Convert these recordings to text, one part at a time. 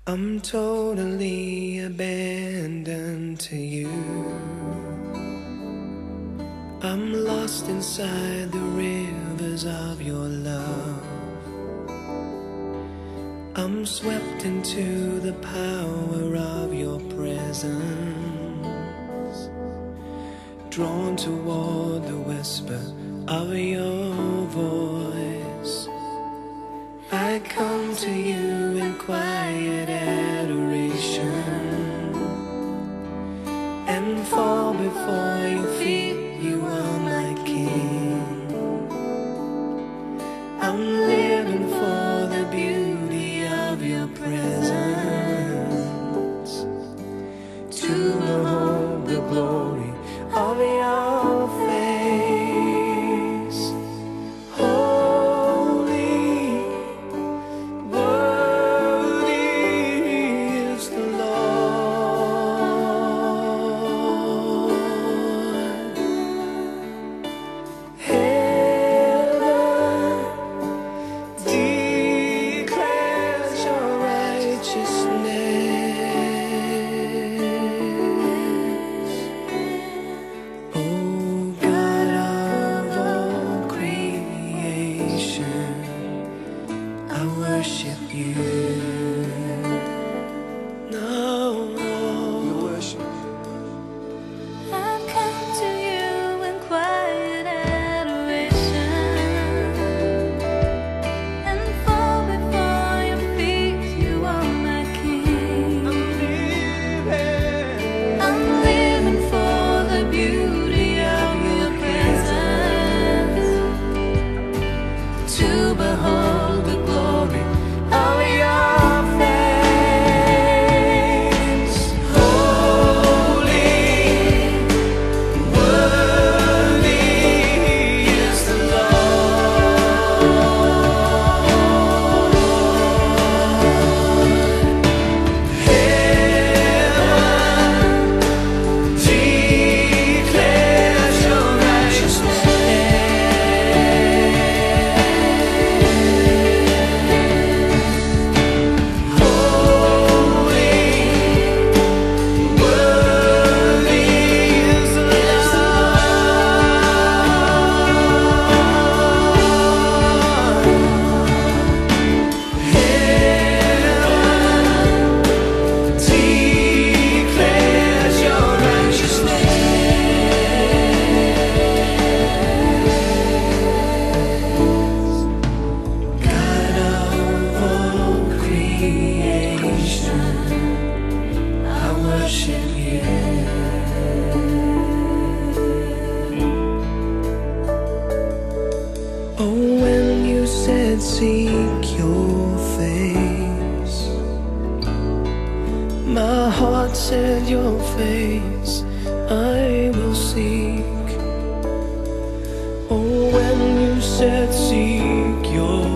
I'm totally abandoned to you. I'm lost inside the rivers of your love. I'm swept into the power of your presence, drawn toward the whisper of your voice. I come to you in quiet adoration and fall before your feet. You are my King. I'm living for the beauty of your presence, to behold the glory of your face. Holy, worthy is the Lord. Heaven declares your righteousness. Oh God of all creation, I worship you. No, we worship. I've come to you in quiet adoration and fall before your feet. You are my King. I'm living for the beauty of your presence, to behold the glory of your face. Holy, worthy is the Lord. Heaven declares your righteousness. Holy, worthy is the Lord. Heaven declares your righteousness. God of all creation, I worship you. Oh, when you said seek your face, my heart said your face I will seek. Oh, when you said seek your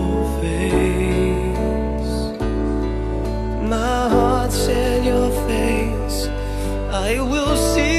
face, my heart said your face I will seek.